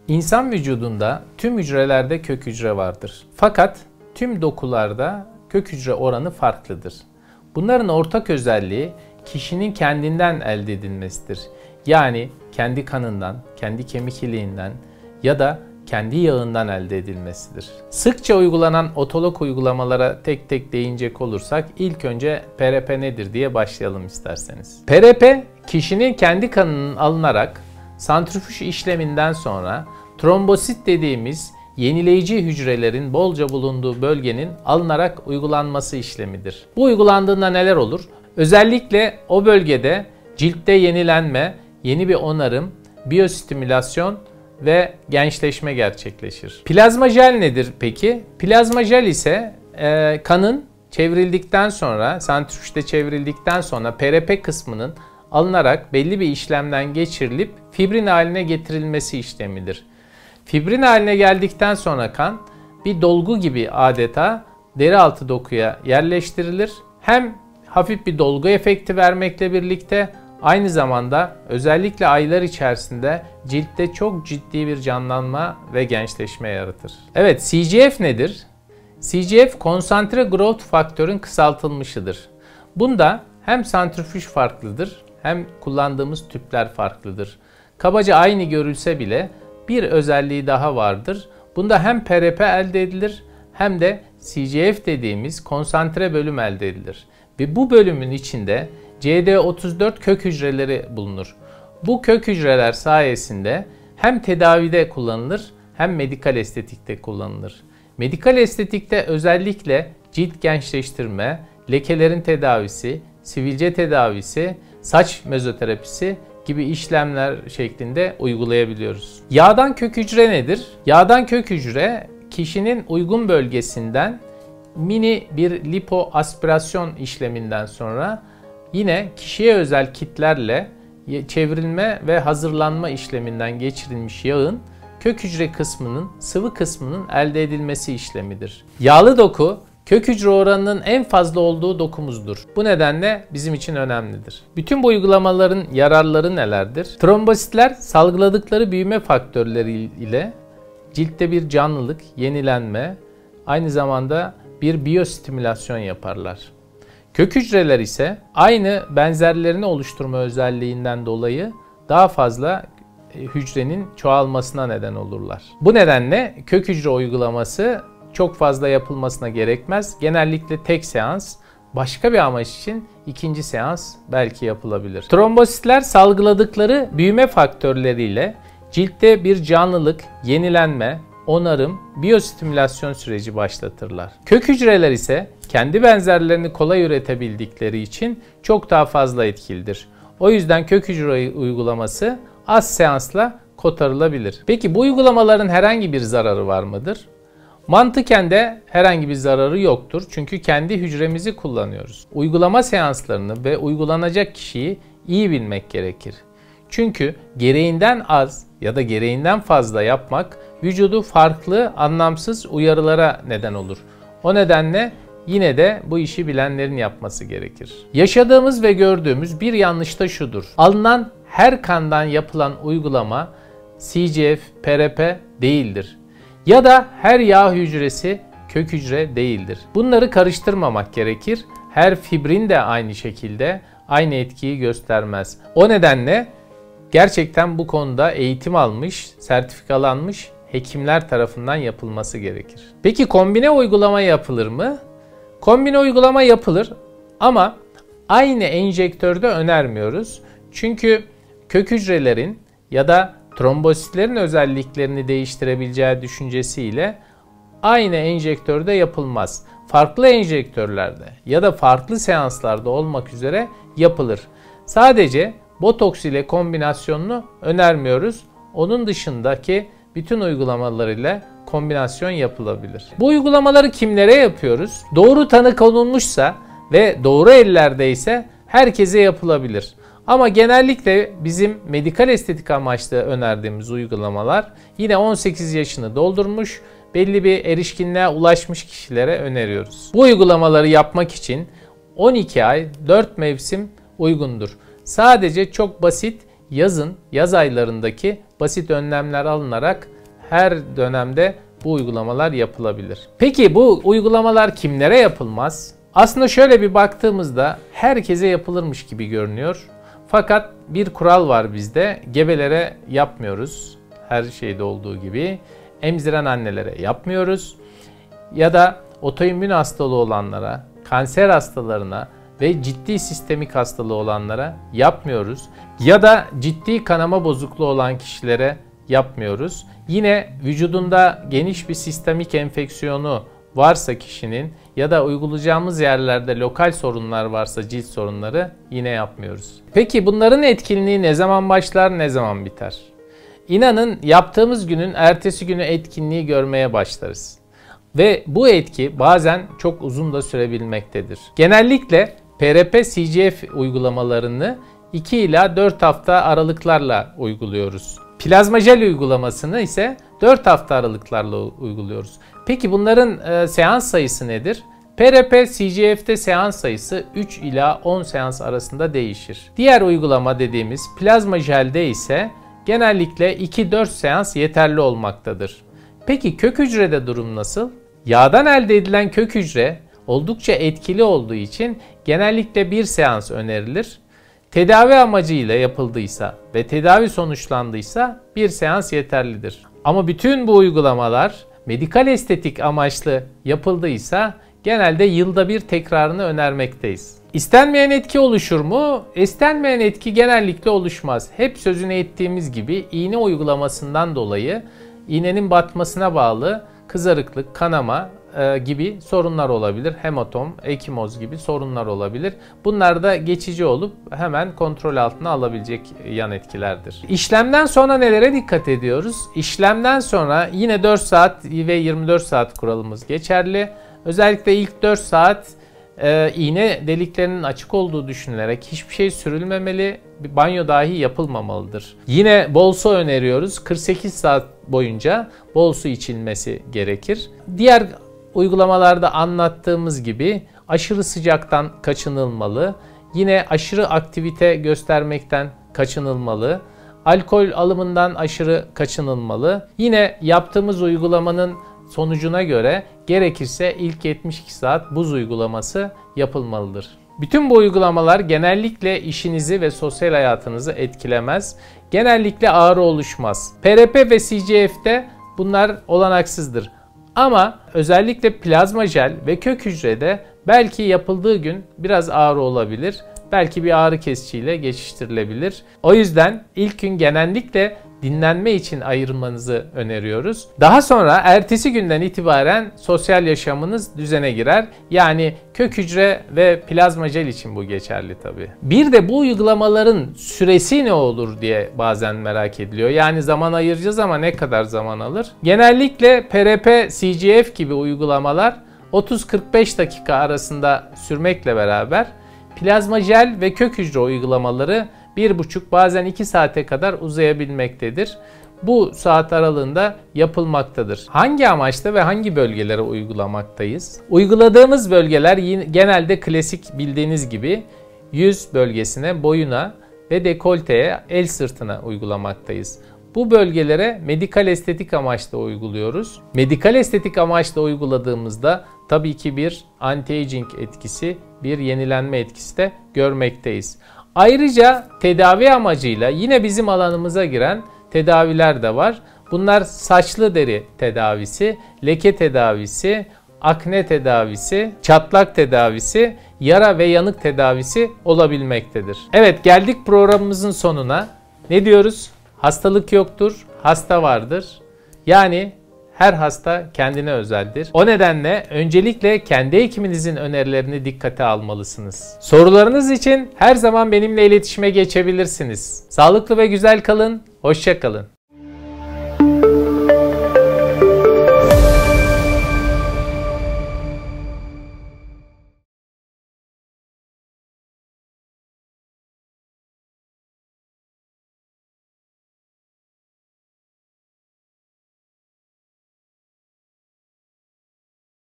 İnsan vücudunda tüm hücrelerde kök hücre vardır. Fakat tüm dokularda kök hücre oranı farklıdır. Bunların ortak özelliği kişinin kendinden elde edilmesidir. Yani kendi kanından, kendi kemik iliğinden ya da kendi yağından elde edilmesidir. Sıkça uygulanan otolog uygulamalara tek tek değinecek olursak ilk önce PRP nedir diye başlayalım isterseniz. PRP, kişinin kendi kanının alınarak santrifüj işleminden sonra trombosit dediğimiz yenileyici hücrelerin bolca bulunduğu bölgenin alınarak uygulanması işlemidir. Bu uygulandığında neler olur? Özellikle o bölgede ciltte yenilenme, yeni bir onarım, biyostimülasyon ve gençleşme gerçekleşir. Plazma jel nedir peki? Plazma jel ise kanın çevrildikten sonra, santrifüjde çevrildikten sonra PRP kısmının alınarak belli bir işlemden geçirilip fibrin haline getirilmesi işlemidir. Fibrin haline geldikten sonra kan bir dolgu gibi adeta deri altı dokuya yerleştirilir. Hem hafif bir dolgu efekti vermekle birlikte aynı zamanda özellikle aylar içerisinde ciltte çok ciddi bir canlanma ve gençleşme yaratır. Evet, CGF nedir? CGF konsantre growth faktörün kısaltılmışıdır. Bunda hem santrifüj farklıdır hem kullandığımız tüpler farklıdır. Kabaca aynı görülse bile bir özelliği daha vardır. Bunda hem PRP elde edilir hem de CGF dediğimiz konsantre bölüm elde edilir. Ve bu bölümün içinde CD34 kök hücreleri bulunur. Bu kök hücreler sayesinde hem tedavide kullanılır hem medikal estetikte kullanılır. Medikal estetikte özellikle cilt gençleştirme, lekelerin tedavisi, sivilce tedavisi, saç mezoterapisi gibi işlemler şeklinde uygulayabiliyoruz. Yağdan kök hücre nedir? Yağdan kök hücre kişinin uygun bölgesinden mini bir lipoaspirasyon işleminden sonra yine kişiye özel kitlerle çevrilme ve hazırlanma işleminden geçirilmiş yağın kök hücre kısmının, sıvı kısmının elde edilmesi işlemidir. Yağlı doku kök hücre oranının en fazla olduğu dokumuzdur. Bu nedenle bizim için önemlidir. Bütün bu uygulamaların yararları nelerdir? Trombositler salgıladıkları büyüme faktörleri ile ciltte bir canlılık, yenilenme, aynı zamanda bir biyostimülasyon yaparlar. Kök hücreler ise aynı benzerlerini oluşturma özelliğinden dolayı daha fazla hücrenin çoğalmasına neden olurlar. Bu nedenle kök hücre uygulaması çok fazla yapılmasına gerekmez. Genellikle tek seans, başka bir amaç için ikinci seans belki yapılabilir. Trombositler salgıladıkları büyüme faktörleriyle ciltte bir canlılık, yenilenme, onarım, biyostimülasyon süreci başlatırlar. Kök hücreler ise kendi benzerlerini kolay üretebildikleri için çok daha fazla etkilidir. O yüzden kök hücre uygulaması az seansla kotarılabilir. Peki bu uygulamaların herhangi bir zararı var mıdır? Mantıken de herhangi bir zararı yoktur çünkü kendi hücremizi kullanıyoruz. Uygulama seanslarını ve uygulanacak kişiyi iyi bilmek gerekir. Çünkü gereğinden az ya da gereğinden fazla yapmak vücudu farklı, anlamsız uyarılara neden olur. O nedenle yine de bu işi bilenlerin yapması gerekir. Yaşadığımız ve gördüğümüz bir yanlış da şudur. Alınan her kandan yapılan uygulama CGF, PRP değildir. Ya da her yağ hücresi kök hücre değildir. Bunları karıştırmamak gerekir. Her fibrin de aynı şekilde aynı etkiyi göstermez. O nedenle gerçekten bu konuda eğitim almış, sertifikalanmış hekimler tarafından yapılması gerekir. Peki kombine uygulama yapılır mı? Kombine uygulama yapılır ama aynı enjektörde önermiyoruz. Çünkü kök hücrelerin ya da trombositlerin özelliklerini değiştirebileceği düşüncesiyle aynı enjektörde yapılmaz. Farklı enjektörlerde ya da farklı seanslarda olmak üzere yapılır. Sadece botoks ile kombinasyonunu önermiyoruz. Onun dışındaki bütün uygulamalarıyla kombinasyon yapılabilir. Bu uygulamaları kimlere yapıyoruz? Doğru tanı konulmuşsa ve doğru ellerdeyse herkese yapılabilir. Ama genellikle bizim medikal estetik amaçlı önerdiğimiz uygulamalar yine 18 yaşını doldurmuş, belli bir erişkinliğe ulaşmış kişilere öneriyoruz. Bu uygulamaları yapmak için 12 ay 4 mevsim uygundur. Sadece çok basit yaz aylarındaki basit önlemler alınarak her dönemde bu uygulamalar yapılabilir. Peki bu uygulamalar kimlere yapılmaz? Aslında şöyle bir baktığımızda herkese yapılırmış gibi görünüyor. Fakat bir kural var bizde. Gebelere yapmıyoruz. Her şeyde olduğu gibi. Emziren annelere yapmıyoruz. Ya da otoimmün hastalığı olanlara, kanser hastalarına ve ciddi sistemik hastalığı olanlara yapmıyoruz. Ya da ciddi kanama bozukluğu olan kişilere yapmıyoruz. Yine vücudunda geniş bir sistemik enfeksiyonu varsa kişinin ya da uygulayacağımız yerlerde lokal sorunlar varsa cilt sorunları yine yapmıyoruz. Peki bunların etkinliği ne zaman başlar, ne zaman biter? İnanın yaptığımız günün ertesi günü etkinliği görmeye başlarız. Ve bu etki bazen çok uzun da sürebilmektedir. Genellikle PRP-CGF uygulamalarını 2 ila 4 hafta aralıklarla uyguluyoruz. Plazma jel uygulamasını ise 4 hafta aralıklarla uyguluyoruz. Peki bunların seans sayısı nedir? PRP-CGF'de seans sayısı 3 ila 10 seans arasında değişir. Diğer uygulama dediğimiz plazma jelde ise genellikle 2-4 seans yeterli olmaktadır. Peki kök hücrede durum nasıl? Yağdan elde edilen kök hücre oldukça etkili olduğu için genellikle bir seans önerilir. Tedavi amacıyla yapıldıysa ve tedavi sonuçlandıysa bir seans yeterlidir. Ama bütün bu uygulamalar medikal estetik amaçlı yapıldıysa genelde yılda bir tekrarını önermekteyiz. İstenmeyen etki oluşur mu? İstenmeyen etki genellikle oluşmaz. Hep sözünü ettiğimiz gibi iğne uygulamasından dolayı iğnenin batmasına bağlı kızarıklık, kanama gibi sorunlar olabilir. Hematom, ekimoz gibi sorunlar olabilir. Bunlar da geçici olup hemen kontrol altına alabilecek yan etkilerdir. İşlemden sonra nelere dikkat ediyoruz? İşlemden sonra yine 4 saat ve 24 saat kuralımız geçerli. Özellikle ilk 4 saat iğne deliklerinin açık olduğu düşünülerek hiçbir şey sürülmemeli, bir banyo dahi yapılmamalıdır. Yine bol su öneriyoruz. 48 saat boyunca bol su içilmesi gerekir. Diğer uygulamalarda anlattığımız gibi aşırı sıcaktan kaçınılmalı. Yine aşırı aktivite göstermekten kaçınılmalı. Alkol alımından aşırı kaçınılmalı. Yine yaptığımız uygulamanın sonucuna göre gerekirse ilk 72 saat buz uygulaması yapılmalıdır. Bütün bu uygulamalar genellikle işinizi ve sosyal hayatınızı etkilemez. Genellikle ağrı oluşmaz. PRP ve CGF'de bunlar olanaksızdır. Ama özellikle plazma jel ve kök hücrede belki yapıldığı gün biraz ağrı olabilir. Belki bir ağrı kesiciyle geçiştirilebilir. O yüzden ilk gün genellikle dinlenme için ayırmanızı öneriyoruz. Daha sonra ertesi günden itibaren sosyal yaşamınız düzene girer. Yani kök hücre ve plazma jel için bu geçerli tabii. Bir de bu uygulamaların süresi ne olur diye bazen merak ediliyor. Yani zaman ayıracağız ama ne kadar zaman alır? Genellikle PRP, CGF gibi uygulamalar 30-45 dakika arasında sürmekle beraber plazma jel ve kök hücre uygulamaları 1,5 bazen 2 saate kadar uzayabilmektedir. Bu saat aralığında yapılmaktadır. Hangi amaçla ve hangi bölgelere uygulamaktayız? Uyguladığımız bölgeler genelde klasik bildiğiniz gibi yüz bölgesine, boyuna ve dekolteye, el sırtına uygulamaktayız. Bu bölgelere medikal estetik amaçla uyguluyoruz. Medikal estetik amaçla uyguladığımızda tabii ki bir anti-aging etkisi, bir yenilenme etkisi de görmekteyiz. Ayrıca tedavi amacıyla yine bizim alanımıza giren tedaviler de var. Bunlar saçlı deri tedavisi, leke tedavisi, akne tedavisi, çatlak tedavisi, yara ve yanık tedavisi olabilmektedir. Evet, geldik programımızın sonuna. Ne diyoruz? Hastalık yoktur, hasta vardır. Yani her hasta kendine özeldir. O nedenle öncelikle kendi hekiminizin önerilerini dikkate almalısınız. Sorularınız için her zaman benimle iletişime geçebilirsiniz. Sağlıklı ve güzel kalın, hoşça kalın.